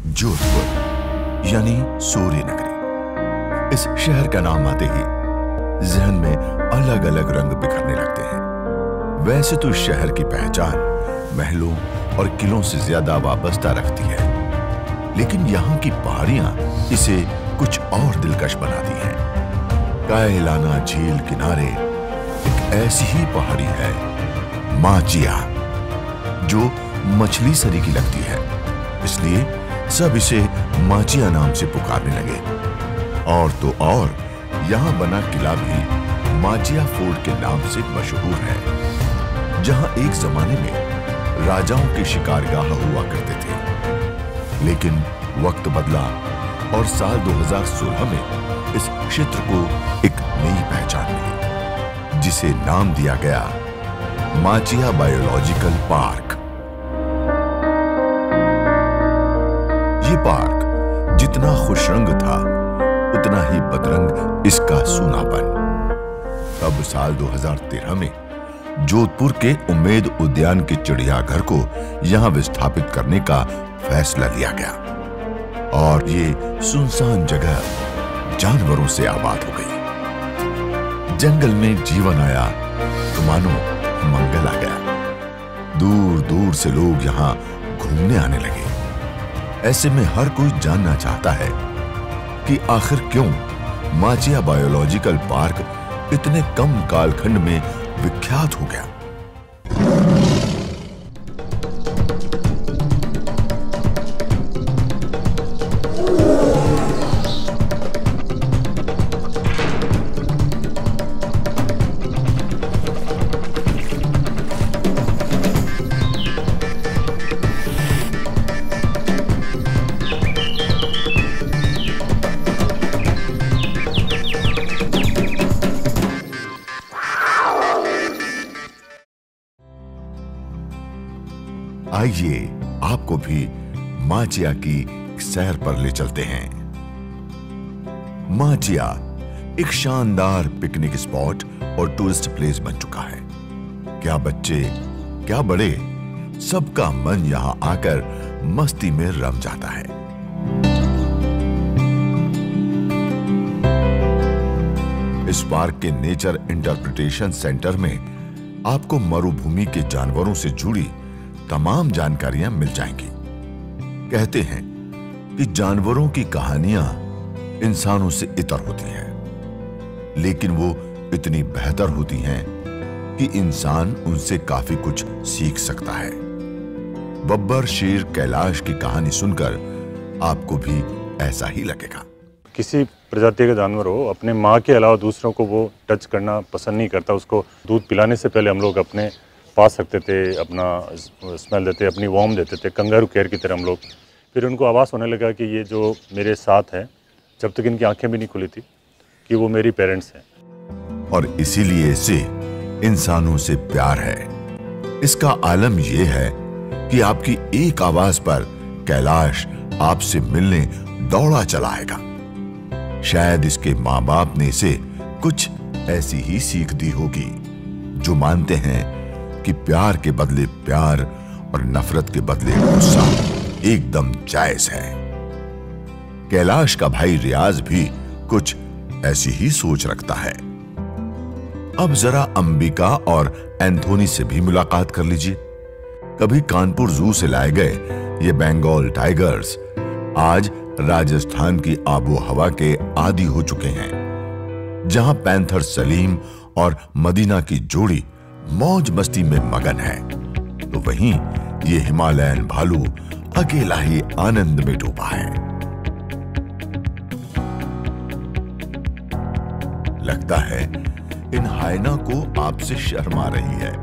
जोधपुर यानी सूर्य नगरी। इस शहर का नाम आते ही जहन में अलग अलग रंग बिखरने लगते हैं। वैसे तो इस शहर की पहचान महलों और किलों से ज्यादा वाबस्ता रखती है, लेकिन यहाँ की पहाड़ियां इसे कुछ और दिलकश बनाती हैं। कायलाना झील किनारे एक ऐसी ही पहाड़ी है, माचिया, जो मछली सरी की लगती है, इसलिए सब इसे माचिया नाम से पुकारने लगे। और तो और यहाँ बना किला भी माचिया फोर्ट के नाम से मशहूर है, जहाँ एक जमाने में राजाओं के शिकारगाह हुआ करते थे। लेकिन वक्त बदला और साल 2016 में इस क्षेत्र को एक नई पहचान मिली, जिसे नाम दिया गया माचिया बायोलॉजिकल पार्क। ये पार्क जितना खुशरंग था, उतना ही बदरंग इसका सूनापन। तब साल 2013 में जोधपुर के उम्मेद उद्यान के चिड़ियाघर को यहां विस्थापित करने का फैसला लिया गया और ये सुनसान जगह जानवरों से आबाद हो गई। जंगल में जीवन आया तो मानो मंगल आ गया। दूर दूर से लोग यहां घूमने आने लगे। ऐसे में हर कोई जानना चाहता है कि आखिर क्यों माचिया बायोलॉजिकल पार्क इतने कम कालखंड में विख्यात हो गया। आइए आपको भी माचिया की सैर पर ले चलते हैं। माचिया एक शानदार पिकनिक स्पॉट और टूरिस्ट प्लेस बन चुका है। क्या बच्चे, क्या बड़े, सबका मन यहां आकर मस्ती में रम जाता है। इस पार्क के नेचर इंटरप्रिटेशन सेंटर में आपको मरुभूमि के जानवरों से जुड़ी तमाम जानकारियां मिल जाएंगी। कहते हैं कि जानवरों की कहानियां इंसानों से इतर होती हैं, लेकिन वो इतनी बेहतर होती हैं कि इंसान उनसे काफी कुछ सीख सकता है। बब्बर शेर कैलाश की कहानी सुनकर आपको भी ऐसा ही लगेगा। किसी प्रजाति का जानवर हो, अपने माँ के अलावा दूसरों को वो टच करना पसंद नहीं करता। उसको दूध पिलाने से पहले हम लोग अपने पास रखते थे, अपना स्मेल देते, अपनी वार्म देते थे, कंगारू केयर की तरह हम लोग। फिर उनको आभास होने लगा कि ये जो मेरे साथ है, जब तक इनकी आंखें भी नहीं खुली थी, कि वो मेरी पेरेंट्स हैं। और इसीलिए इसे इंसानों से प्यार है। इसका आलम यह है कि आपकी एक आवाज पर कैलाश आपसे मिलने दौड़ा चला आएगा। शायद इसके माँ बाप ने इसे कुछ ऐसी ही सीख दी होगी, जो मानते हैं कि प्यार के बदले प्यार और नफरत के बदले गुस्सा एकदम जायज है। कैलाश का भाई रियाज भी कुछ ऐसी ही सोच रखता है। अब जरा अंबिका और एंथोनी से भी मुलाकात कर लीजिए। कभी कानपुर जू से लाए गए ये बंगाल टाइगर्स आज राजस्थान की आबो हवा के आदी हो चुके हैं, जहां पैंथर सलीम और मदीना की जोड़ी मौज मस्ती में मगन है, तो वहीं ये हिमालयन भालू अकेला ही आनंद में डूबा है। लगता है इन हायना को आपसे शर्म आ रही है।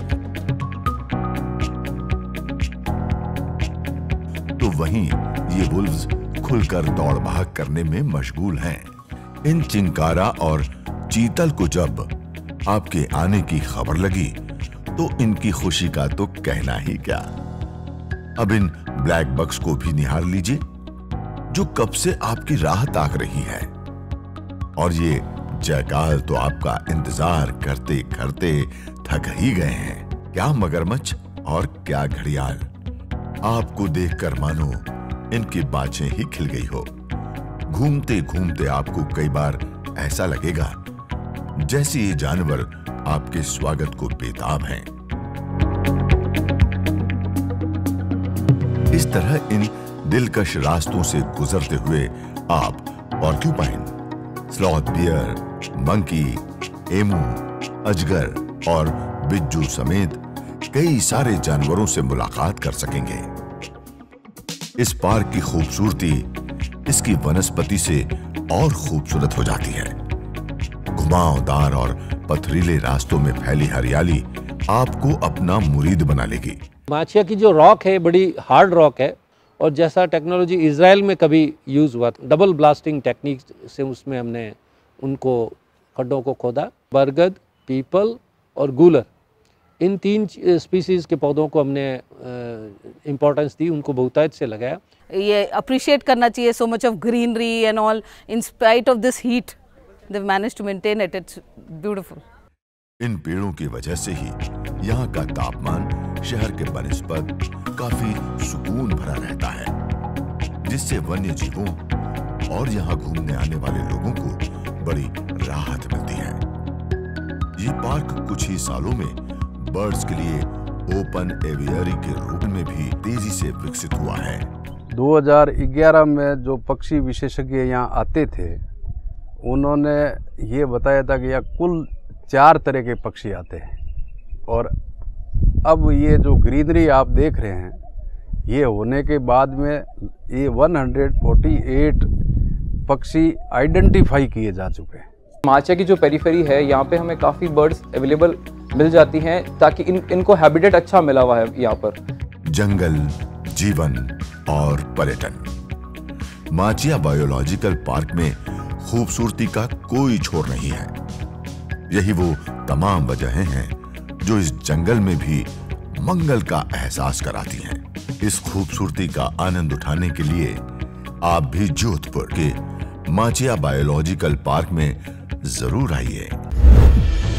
तो वहीं ये वुल्व्स खुलकर दौड़ भाग करने में मशगूल हैं। इन चिंकारा और चीतल को जब आपके आने की खबर लगी तो इनकी खुशी का तो कहना ही क्या। अब इन ब्लैक बक्स को भी निहार लीजिए, जो कब से आपकी राह ताक रही है। और ये जयकाल तो आपका इंतजार करते करते थक ही गए हैं। क्या मगरमच्छ और क्या घड़ियाल, आपको देखकर मानो इनकी बाछें ही खिल गई हो। घूमते घूमते आपको कई बार ऐसा लगेगा जैसे ये जानवर आपके स्वागत को बेताब हैं। इस तरह इन दिलकश रास्तों से गुजरते हुए आप porcupine, sloth bear, monkey, emu, अजगर और बिज्जू समेत कई सारे जानवरों से मुलाकात कर सकेंगे। इस पार्क की खूबसूरती इसकी वनस्पति से और खूबसूरत हो जाती है। घुमावदार और पथरीले रास्तों में फैली हरियाली आपको अपना मुरीद बना लेगी। माचिया की जो रॉक है बड़ी हार्ड रॉक है और जैसा टेक्नोलॉजी इजराइल में कभी यूज़ हुआ था, डबल ब्लास्टिंग टेक्निक से उसमें हमने उनको खड्डों को खोदा। बरगद, पीपल और गूलर, इन 3 स्पीसीज़ के पौधों को हमने इम्पोर्टेंस दी, उनको बहुतायत से लगाया। ये अप्रिशिएट करना चाहिए, so much of greenery and all, in spite of this heat they managed to maintain it, it's beautiful. इन पेड़ों की वजह से ही यहाँ का तापमान शहर के बनिस्बत काफी सुकून भरा रहता है, जिससे वन्य जीवों और यहाँ घूमने आने वाले लोगों को बड़ी राहत मिलती है। ये पार्क कुछ ही सालों में बर्ड्स के लिए ओपन एवियरी के रूप में भी तेजी से विकसित हुआ है। 2011 में जो पक्षी विशेषज्ञ यहाँ आते थे, उन्होंने ये बताया था कि यहाँ कुल 4 तरह के पक्षी आते हैं। और अब ये जो ग्रीनरी आप देख रहे हैं, ये होने के बाद में ये 148 पक्षी आइडेंटिफाई किए जा चुके हैं। माचिया की जो पेरीफेरी है, यहाँ पे हमें काफ़ी बर्ड्स अवेलेबल मिल जाती हैं, ताकि इनको हैबिटेट अच्छा मिला हुआ है यहाँ पर। जंगल, जीवन और पर्यटन। माचिया बायोलॉजिकल पार्क में खूबसूरती का कोई छोर नहीं है। यही वो तमाम वजहें हैं जो इस जंगल में भी मंगल का एहसास कराती हैं। इस खूबसूरती का आनंद उठाने के लिए आप भी जोधपुर के माचिया बायोलॉजिकल पार्क में जरूर आइए।